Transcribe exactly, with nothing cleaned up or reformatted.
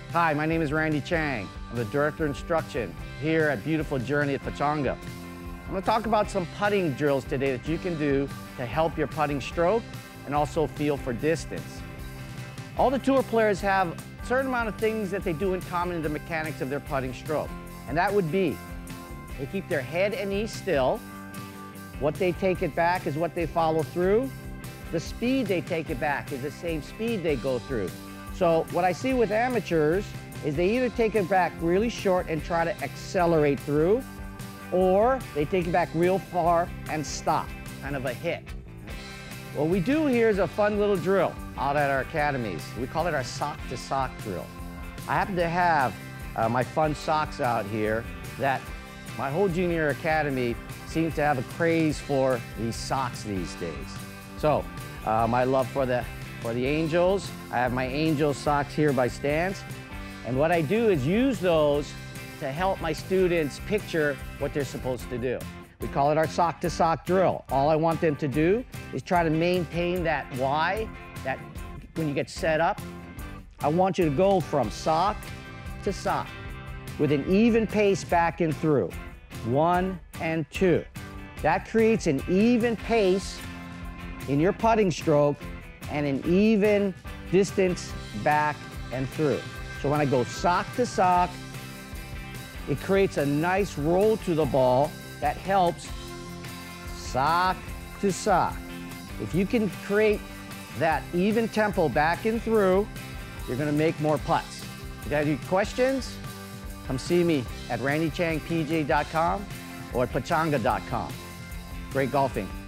Hi, my name is Randy Chang. I'm the Director of Instruction here at Beautiful Journey at Pechanga. I'm going to talk about some putting drills today that you can do to help your putting stroke and also feel for distance. All the tour players have a certain amount of things that they do in common in the mechanics of their putting stroke. And that would be, they keep their head and knees still. What they take it back is what they follow through. The speed they take it back is the same speed they go through. So what I see with amateurs is they either take it back really short and try to accelerate through, or they take it back real far and stop, kind of a hit. What we do here is a fun little drill out at our academies. We call it our sock-to-sock drill. I happen to have uh, my fun socks out here that my whole junior academy seems to have a craze for these socks these days. So uh, my love for the For the Angels, I have my Angel socks here by Stance. And what I do is use those to help my students picture what they're supposed to do. We call it our sock-to-sock drill. All I want them to do is try to maintain that Y, that when you get set up, I want you to go from sock to sock with an even pace back and through. One and two. That creates an even pace in your putting stroke and an even distance back and through. So when I go sock to sock, it creates a nice roll to the ball that helps sock to sock. If you can create that even tempo back and through, you're gonna make more putts. If you have any questions, come see me at randy chang p j dot com or at pechanga dot com. Great golfing.